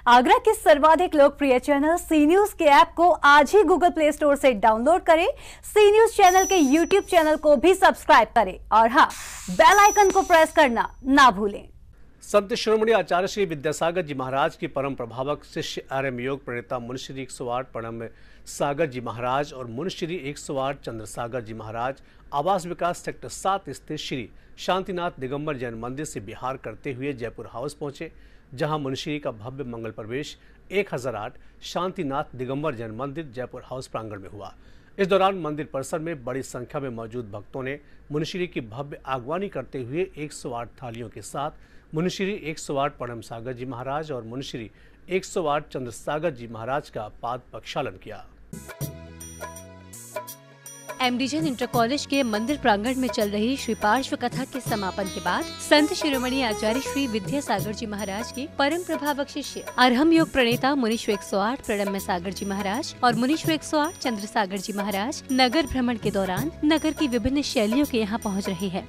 आगरा के सर्वाधिक लोकप्रिय चैनल सी न्यूज के ऐप को आज ही गूगल प्ले स्टोर से डाउनलोड करें। सी न्यूज चैनल के यूट्यूब चैनल को भी सब्सक्राइब करें और हाँ, बेल आइकन को प्रेस करना ना भूलें। संत शिरोमणि आचार्य श्री विद्यासागर जी महाराज की परम प्रभावक शिष्य आर्यम योग प्रणेता मुनिश्री 108 प्रणम सागर जी महाराज और मुनिश्री 108 चंद्रसागर जी महाराज आवास विकास सेक्टर 7 स्थित श्री शांतिनाथ दिगंबर जैन मंदिर से बिहार करते हुए जयपुर हाउस पहुंचे, जहां मुनिश्री का भव्य मंगल प्रवेश 1008 शांतिनाथ दिगंबर जैन मंदिर जयपुर हाउस प्रांगण में हुआ। इस दौरान मंदिर परिसर में बड़ी संख्या में मौजूद भक्तों ने मुनिश्री की भव्य आगवानी करते हुए 108 थालियों के साथ मुनिश्री 108 परम सागर जी महाराज और मुनिश्री 108 चंद्रसागर जी महाराज का पाद प्रक्षालन किया। एमडी जैन इंटर कॉलेज के मंदिर प्रांगण में चल रही श्री पार्श्व कथा के समापन के बाद संत शिरोमणि आचार्य श्री विद्यासागर जी महाराज के परम प्रभावक शिष्य अर्हम योग प्रणेता मुनीश्वर 108 प्रणम्य सागर जी महाराज और मुनीश्वर 108 चंद्रसागर जी महाराज नगर भ्रमण के दौरान नगर की विभिन्न शैलियों के यहाँ पहुँच रहे हैं।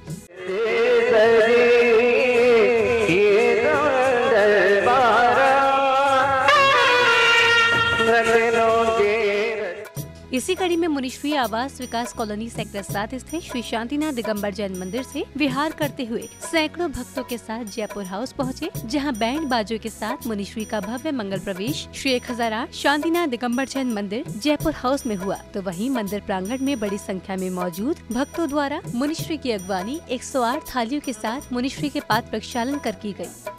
इसी कड़ी में मुनिश्री आवास विकास कॉलोनी सेक्टर 7 स्थित श्री शांतिनाथ दिगंबर जैन मंदिर से विहार करते हुए सैकड़ों भक्तों के साथ जयपुर हाउस पहुंचे, जहां बैंड बाजों के साथ मुनिश्री का भव्य मंगल प्रवेश श्री 1008 शांतिनाथ दिगंबर जैन मंदिर जयपुर हाउस में हुआ। तो वहीं मंदिर प्रांगण में बड़ी संख्या में मौजूद भक्तों द्वारा मुनिश्री की अगवानी 108 थालियों के साथ मुनिश्री के पाद प्रक्षालन कर की गयी।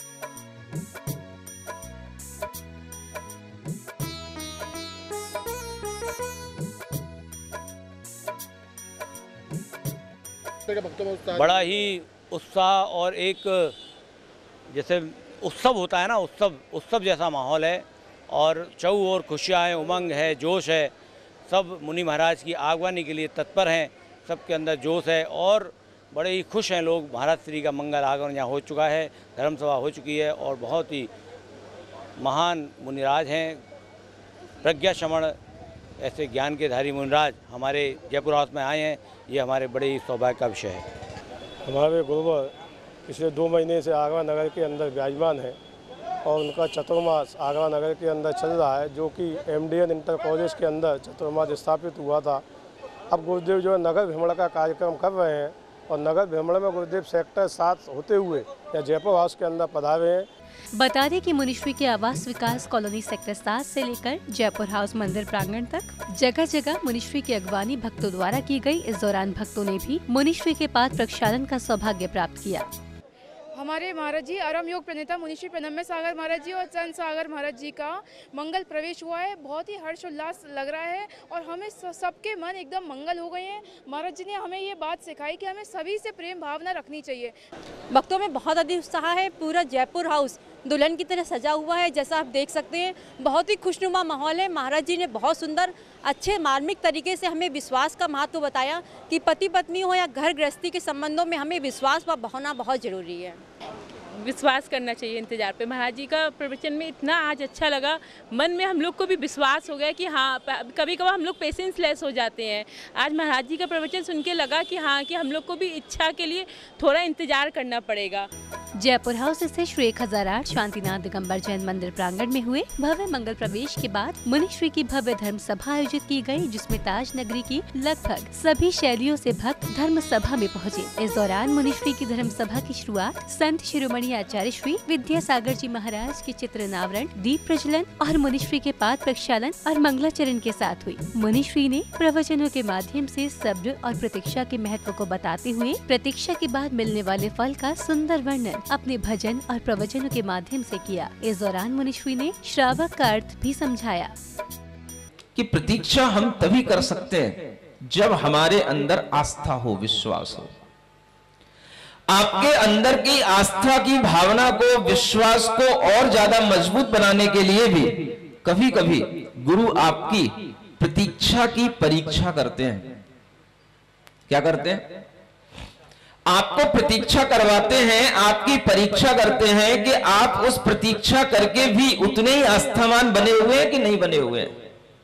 बड़ा ही उत्साह और एक जैसे उत्सव होता है ना, उत्सव जैसा माहौल है और चौ ओर खुशियाँ हैं, उमंग है, जोश है। सब मुनि महाराज की आगवानी के लिए तत्पर हैं, सबके अंदर जोश है और बड़े ही खुश हैं लोग। महाराज श्री का मंगल आगमन यहाँ हो चुका है, धर्म सभा हो चुकी है और बहुत ही महान मुनिराज हैं, प्रज्ञा श्रवण ऐसे ज्ञान के धारी मुनिराज हमारे जयपुर हाउस में आए हैं। ये हमारे बड़े ही सौभाग्य का विषय है। हमारे गुरुवर पिछले 2 महीने से आगरा नगर के अंदर विराजमान है और उनका चतुर्मास आगरा नगर के अंदर चल रहा है, जो कि एमडीएन इंटर कॉलेज के अंदर चतुर्मास स्थापित हुआ था। अब गुरुदेव जो नगर भ्रमण का कार्यक्रम कर रहे हैं और नगर भ्रमण में गुरुदेव सेक्टर 7 होते हुए या जयपुर हाउस के अंदर पधारे हैं। बता दें कि मुनिश्री के आवास विकास कॉलोनी सेक्टर 7 से लेकर जयपुर हाउस मंदिर प्रांगण तक जगह जगह मुनिश्री की अगवानी भक्तों द्वारा की गई। इस दौरान भक्तों ने भी मुनिश्री के पाद प्रक्षालन का सौभाग्य प्राप्त किया। हमारे महाराज जी अर्हम योग प्रणेता मुनिश्री प्रणम्य सागर महाराज जी और चंद सागर महाराज जी का मंगल प्रवेश हुआ है। बहुत ही हर्षोल्लास लग रहा है और हमें सबके मन एकदम मंगल हो गए हैं। महाराज जी ने हमें ये बात सिखाई कि हमें सभी से प्रेम भावना रखनी चाहिए। भक्तों में बहुत अधिक उत्साह है। पूरा जयपुर हाउस दुल्हन की तरह सजा हुआ है, जैसा आप देख सकते हैं। बहुत ही खुशनुमा माहौल है। महाराज जी ने बहुत सुंदर अच्छे मार्मिक तरीके से हमें विश्वास का महत्व बताया कि पति पत्नी हो या घर गृहस्थी के संबंधों में हमें विश्वास होना बहुत जरूरी है। विश्वास करना चाहिए इंतजार पे। महाराज जी का प्रवचन में इतना आज अच्छा लगा, मन में हम लोग को भी विश्वास हो गया कि हाँ, कभी कभार हम लोग पेशेंस लेस हो जाते हैं। आज महाराज जी का प्रवचन सुन के लगा कि हाँ, कि हम लोग को भी इच्छा के लिए थोड़ा इंतजार करना पड़ेगा। जयपुर हाउस स्थित श्री 1008 शांतिनाथ दिगंबर जैन मंदिर प्रांगण में हुए भव्य मंगल प्रवेश के बाद मुनिश्री की भव्य धर्म सभा आयोजित की गई, जिसमें ताज नगरी की लगभग सभी शैलियों से भक्त धर्म सभा में पहुंचे। इस दौरान मुनिश्री की धर्म सभा की शुरुआत संत शिरोमणि आचार्य श्री विद्यासागर जी महाराज के चित्र अनावरण, दीप प्रज्वलन और मुनिश्री के पाद प्रक्षालन और मंगलाचरण के साथ हुई। मुनिश्री ने प्रवचनों के माध्यम से सब्र और प्रतीक्षा के महत्व को बताते हुए प्रतीक्षा के बाद मिलने वाले फल का सुंदर वर्णन अपने भजन और प्रवचनों के माध्यम से किया। इस दौरान मुनिश्री ने श्रावक का अर्थ भी समझाया कि प्रतीक्षा हम तभी कर सकते हैं जब हमारे अंदर आस्था हो, विश्वास हो। आपके अंदर की आस्था की भावना को, विश्वास को और ज्यादा मजबूत बनाने के लिए भी कभी कभी गुरु आपकी प्रतीक्षा की परीक्षा करते हैं। क्या करते हैं? आपको प्रतीक्षा करवाते हैं, आपकी परीक्षा करते हैं कि आप उस प्रतीक्षा करके भी उतने ही आस्थावान बने हुए हैं कि नहीं बने हुए हैं।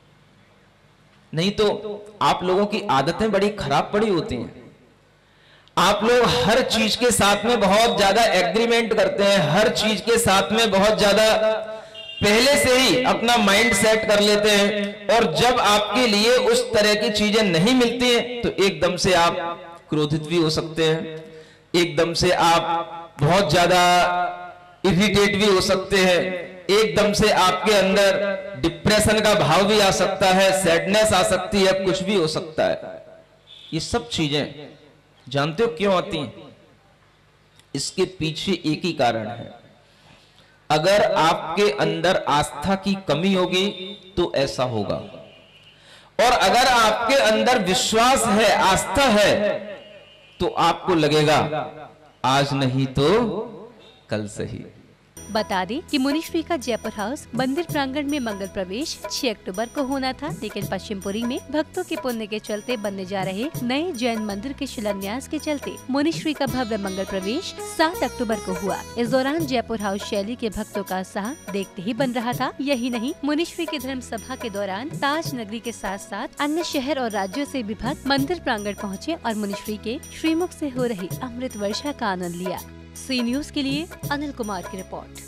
नहीं तो आप लोगों की आदतें बड़ी खराब पड़ी होती हैं। आप लोग हर चीज के साथ में बहुत ज्यादा एग्रीमेंट करते हैं, हर चीज के साथ में बहुत ज्यादा पहले से ही अपना माइंड सेट कर लेते हैं, और जब आपके लिए उस तरह की चीजें नहीं मिलती हैं तो एकदम से आप क्रोधित भी हो सकते हैं, एकदम से आप बहुत ज्यादा इरिटेट भी हो सकते हैं, एकदम से आपके अंदर डिप्रेशन का भाव भी आ सकता है, सैडनेस आ सकती है, कुछ भी हो सकता है। ये सब चीजें जानते हो क्यों आती हैं? इसके पीछे एक ही कारण है, अगर आपके अंदर आस्था की कमी होगी तो ऐसा होगा, और अगर आपके अंदर विश्वास है, आस्था है, तो आपको लगेगा आज नहीं तो कल सही। बता दें कि मुनिश्री का जयपुर हाउस मंदिर प्रांगण में मंगल प्रवेश 6 अक्टूबर को होना था, लेकिन पश्चिमपुरी में भक्तों के पुण्य के चलते बनने जा रहे नए जैन मंदिर के शिलान्यास के चलते मुनिश्री का भव्य मंगल प्रवेश 7 अक्टूबर को हुआ। इस दौरान जयपुर हाउस शैली के भक्तों का उत्साह देखते ही बन रहा था। यही नहीं, मुनिश्री की धर्म सभा के दौरान ताज नगरी के साथ साथ अन्य शहर और राज्यों से भी भक्त मंदिर प्रांगण पहुँचे और मुनिश्री के श्रीमुख से हो रही अमृत वर्षा का आनंद लिया। सी न्यूज़ के लिए अनिल कुमार की रिपोर्ट।